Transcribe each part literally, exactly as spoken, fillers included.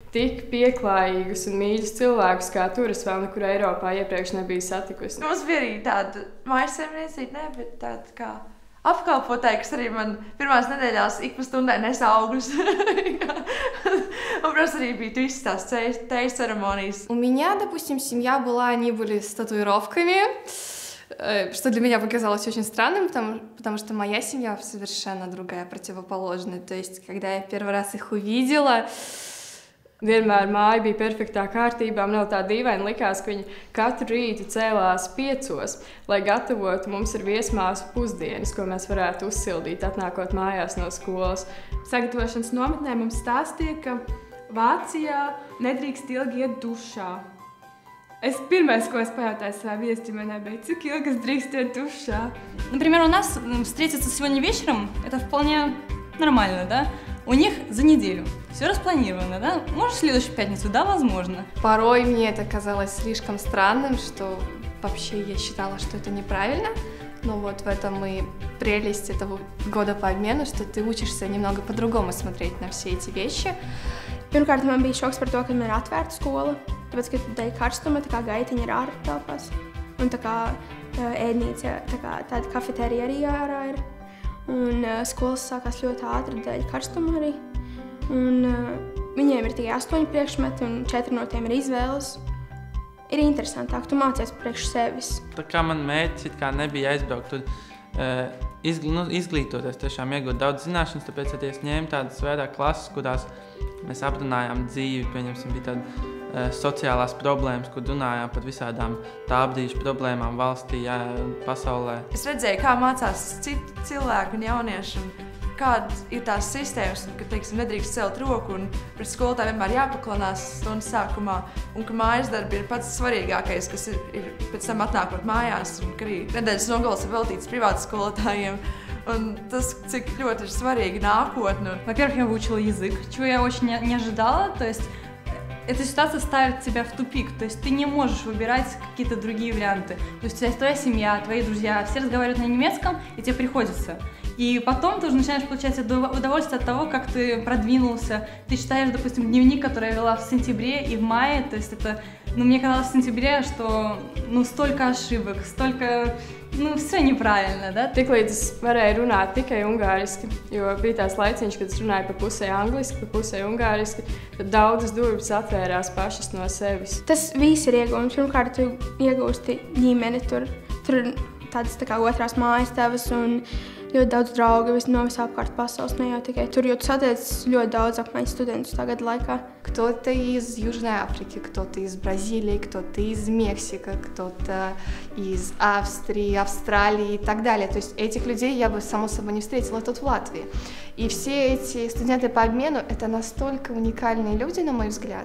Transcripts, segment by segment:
tik pieklājīgus un mīļus cilvēkus, kā tur es vēl nekur Eiropā iepriekš nebiju satikusi. Mums bija arī tāda mājasēmniecība, ne, bet tāda kā apkalpotāji, kas arī man pirmās nedēļās ik pa stundai nesa augļus. Un просто arī bija visas tās tejas ceремонijas. У меня, допустим, семья была, они были с татуировками, что для меня показалось очень странным, потому, потому что моя семья совершенно другая, противоположная. То есть, когда я первый раз их увидела, vienmēr māja bija perfektā kārtībā. Man vēl tā dīvaini likās, ka viņi katru rītu cēlās piecos, lai gatavotu mums ar viesmāsu pusdienas, ko mēs varētu uzsildīt, atnākot mājās no skolas. Sagatavošanas nometnē mums stāstīja, ka Vācijā nedrīkst ilgi iet dušā. Es pirmais, ko es pajautāju savai viesģimenei, bija, cik ilgi es drīkst iet dušā. Например, у нас встретиться сегодня вечером, это вполне нормально, да? У них за неделю. Все распланировано, да? Может, в следующую пятницу? Да, возможно. Порой мне это казалось слишком странным, что вообще я считала, что это неправильно. Но вот в этом и прелесть этого года по обмену, что ты учишься немного по-другому смотреть на все эти вещи. Pirmkārt, man bija šoks par to, ka man ir atvērta skola, tāpēc, ka dēļ karstuma tā kā gaitiņa ir ārā telpās. Un tā kā ēdnīca, tā kā tāda kafetērija arī ārā ir. Un uh, skolas sākās ļoti ātri dēļ karstuma arī. Un uh, viņiem ir tikai astoņi priekšmeti un četri no tiem ir izvēles. Ir interesantāk, tu mācies priekš sevis. Tā kā man mērķis it kā nebija aizbraukt tur, uh, izgl nu, izglītoties, tiešām iegūt daudz zināšanas, tāpēc ja es ņēmu tādas vairāk klases, kurās mēs aprunājām dzīvi, pieņemsim, bija tāda uh, sociālās problēmas, kur runājām par visādām tābrīžu problēmām valstī, jā, pasaulē. Es redzēju, kā mācās citi cilvēki un jaunieši, un kāda ir tās sistēmas, ka, teiksim, nedrīkst celt roku un pret skolotāju vienmēr jāpaklanās stundas sākumā, un ka mājas darbi ir pats svarīgākais, kas ir, ir pēc tam atnākot mājās, un ka arī nedēļas nogales ir veltīts privātu skolotājiem. Un tas, cik ļoti ir svarīgi nākotne. Во-первых, я выучила язык, чего я очень не, не ожидала. То есть эта ситуация ставит тебя в тупик. То есть ты не можешь выбирать какие-то другие варианты. То есть у тебя твоя семья, твои друзья, все разговаривают на немецком, и тебе приходится. И потом ты уже начинаешь получать удовольствие от того, как ты продвинулся. Ты читаешь, допустим, дневник, который я вела в сентябре и в мае. То есть это, ну, мне казалось в сентябре, что ну, столько ошибок, столько... Nu, все неправильно, да? Tiklīdz es varēju runāt tikai ungāriski, jo bija tās laiciņš, kad es runāju pa pusē angliski, pa pusē ungāriski, tad daudzas durvis atvērās pašas no sevis. Tas viss ir iegūms. Pirmkārt, tu iegūsti ģimeni, tur, tur ir tādas tā kā otrās mājas tavas un ļoti daudz draugu no visā apkārt pasaules, ne jau tikai tur, jo tu satiec ļoti daudz apmaiņas studentus tagad laikā. Кто-то из Южной Африки, кто-то из Бразилии, кто-то из Мексики, кто-то из Австрии, Австралии и так далее. То есть этих людей я бы, само собой, не встретила тут в Латвии. И все эти студенты по обмену – это настолько уникальные люди, на мой взгляд.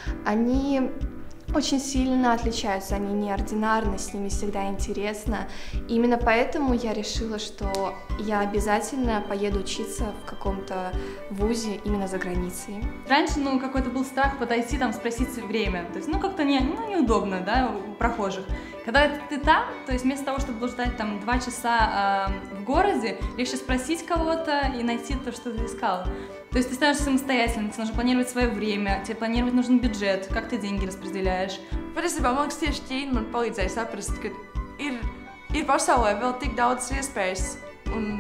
Они очень сильно отличаются, они неординарны, с ними всегда интересно. Именно поэтому я решила, что я обязательно поеду учиться в каком-то вузе именно за границей. Раньше, ну, какой-то был страх подойти, там, спросить время. То есть, ну, как-то не, ну, неудобно, да, у прохожих. Когда ты там, то есть вместо того, чтобы блуждать там два часа э, в городе, легче спросить кого-то и найти то, что ты искал. То есть ты становишься самостоятельным, тебе нужно планировать свое время, тебе планировать нужен бюджет, как ты деньги распределяешь. Patiesībā, man liekas, tieši Ķīna man palīdzēja saprast, ka ir, ir pasaulē vēl tik daudz iespējas un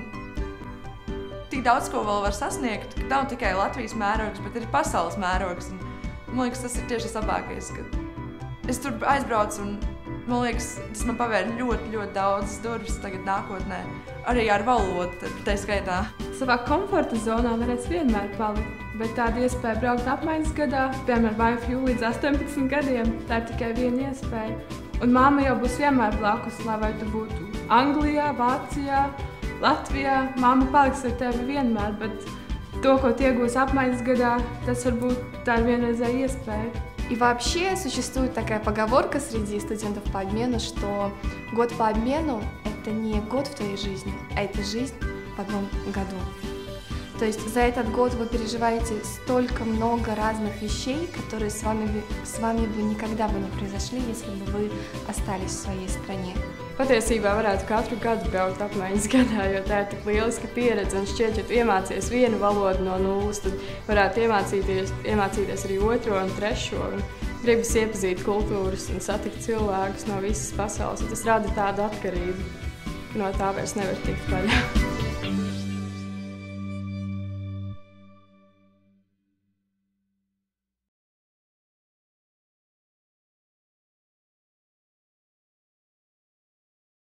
tik daudz, ko vēl var sasniegt, ka nav tikai Latvijas mērogs, bet ir pasaules mērogs. Un, man liekas, tas ir tieši labākais, ka es tur aizbraucu un man liekas, tas man pavēra ļoti, ļoti daudz durvis tagad nākotnē, arī ar valodu, tā skaitā. Savā komforta zonā varēs vienmēr palikt, bet tāda iespēja braukt apmaiņas gadā, piemēram, vai F U līdz astoņpadsmit gadiem, tā ir tikai viena iespēja. Un mamma jau būs vienmēr blakus, lai vai tu būtu Anglijā, Vācijā, Latvijā, mamma paliks ar tevi vienmēr, bet то, ko tu iegūsi apmaiņas gadā, tas varbūt tā ir vienreizēja iespēja. И вообще существует такая поговорка среди студентов по обмену, что год по обмену – это не год в твоей жизни, а это жизнь в одном году. То есть за этот год вы переживаете столько много разных вещей, которые с вами, с вами бы никогда бы не произошли, если бы вы остались в своей стране. Patiesībā varētu katru gadu braukt apmaiņas gadā, jo tā ir tik lieliska pieredze. Un šķiet, ja tu iemācies vienu valodu no nulles, tad varētu iemācīties, iemācīties arī otro un trešo. Un gribas iepazīt kultūras un satikt cilvēkus no visas pasaules. Tas rada tādu atkarību. No tā vairs nevar tikt vaļā.